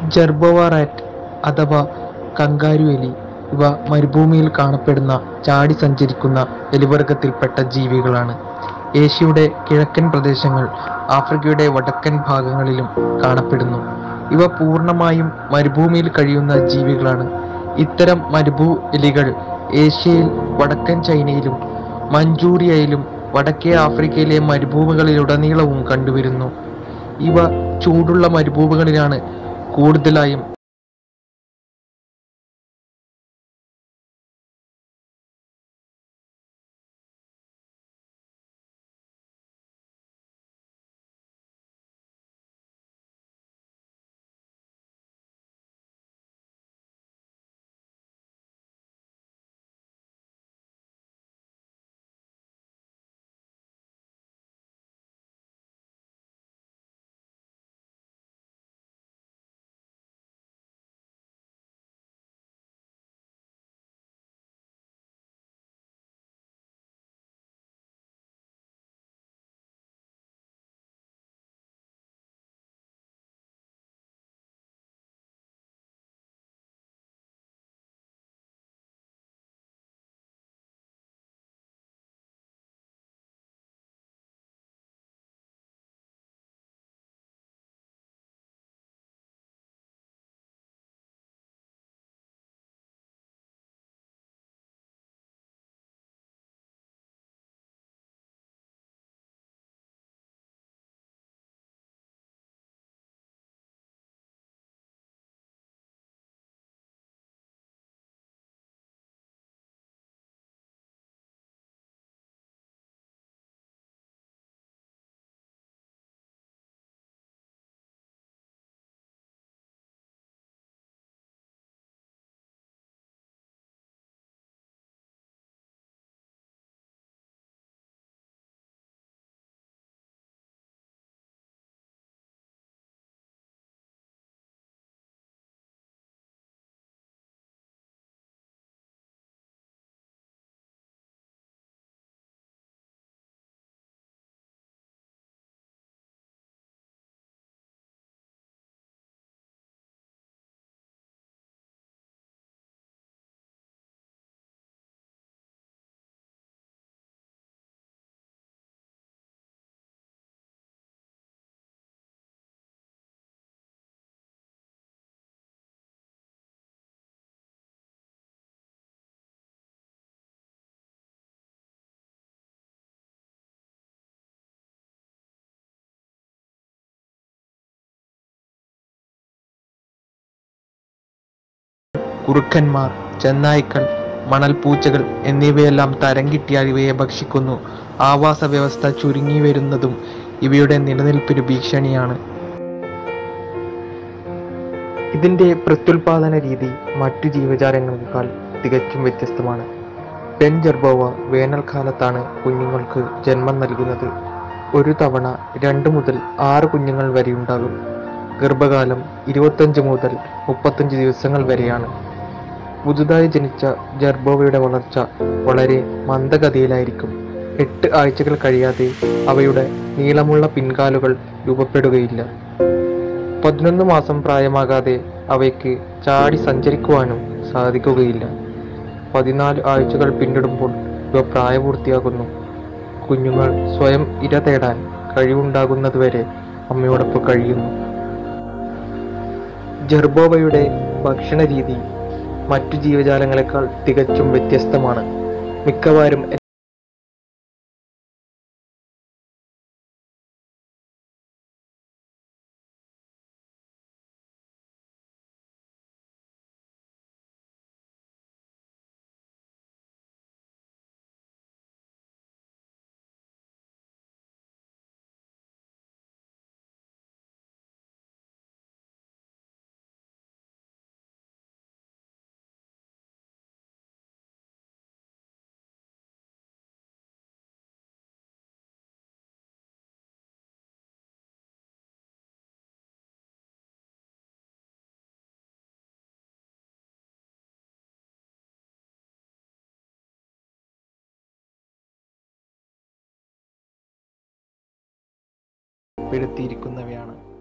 ജെർബോവ rat അഥവാ kangaroo എലി ഇവ മരുഭൂമിയിൽ കാണപ്പെടുന്ന ചാടി സഞ്ചരിക്കുന്ന എലിവർഗത്തിൽപ്പെട്ട ജീവികളാണ്. ഏഷ്യയുടെ കിഴക്കൻ പ്രദേശങ്ങൾ, ആഫ്രിക്കയുടെ വടക്കൻ ഭാഗങ്ങളിലും കാണപ്പെടുന്നു. ഇവ പൂർണ്ണമായും മരുഭൂമിയിൽ കഴിയുന്ന ജീവികളാണ്. ഇത്തരം മരുഭൂ എലികൾ ഏഷ്യയിൽ, വടക്കൻ ചൈനയിലും മഞ്ചൂരിയയിലും വടക്കേ ആഫ്രിക്കയിലെ മരുഭൂമികളിലുടനീളവും കണ്ടുവരുന്നു. ഇവ ചൂടുള്ള മരുഭൂമികളിലാണ് കൂടുതലായും കുറുക്കന്മാർ, ചെന്നായ്ക്കൾ, മണൽപ്പൂച്ചകൾ എന്നിവയെല്ലാം തരം കിട്ടിയാൽ ഇവയെ ഭക്ഷിക്കുന്നു. ആവാസവ്യവസ്ഥ ചുരുങ്ങിവരുന്നതും ഇവയുടെ നിലനിൽപ്പിന് ഭീഷണിയാണ്. ഇതിന്റെ പ്രത്യുൽപാദന രീതി മറ്റു ജീവജാലങ്ങളെക്കാൾ തികച്ചും വ്യത്യസ്തമാണ്. പെൺ ജെർബോവ വേനൽക്കാലത്താണ് കുഞ്ഞുങ്ങൾക്ക് ജന്മം നൽകുന്നത്. ഒരു തവണ 2 മുതൽ 6 കുഞ്ഞുങ്ങൾ വരെയുണ്ടാകും. ഗർഭകാലം 25 മുതൽ 35 ദിവസങ്ങൾ വരെയാണ്. പുതുതായി ജനിച്ച ജെർബോവയുടെ വളർച്ച വളരെ മന്ദഗതിയിലായിരിക്കും. 8 ആഴ്ചകൾ കഴിയാതെ അവയുടെ നീളമുള്ള പിൻകാലുകൾ രൂപപ്പെടുകയില്ല. 11 മാസം പ്രായമാകാതെ അവയ്ക്ക് ചാടി സഞ്ചരിക്കുവാനും സാധിക്കുകയില്ല. 14 ആഴ്ചകൾ പിന്നിടുമ്പോൾ ഇവ പ്രായപൂർത്തിയാകുന്നു. കുഞ്ഞുങ്ങൾ സ്വയം ഇര തേടാൻ കഴിവുണ്ടാകുന്നതുവരെ അമ്മയോടൊപ്പം കഴിയുന്നു. ജെർബോവയുടെ ഭക്ഷണരീതി മറ്റു ജീവജാലങ്ങളെക്കാൾ തികച്ചും വ്യത്യസ്തമാണ്. മിക്കവാറും പെടുത്തിയിരിക്കുന്നവയാണ്.